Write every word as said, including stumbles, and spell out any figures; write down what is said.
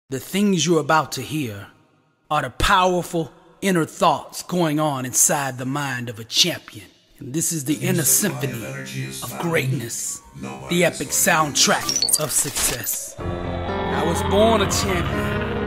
The things you're about to hear are the powerful inner thoughts going on inside the mind of a champion. And this is the inner symphony of greatness, the epic soundtrack of success. I was born a champion.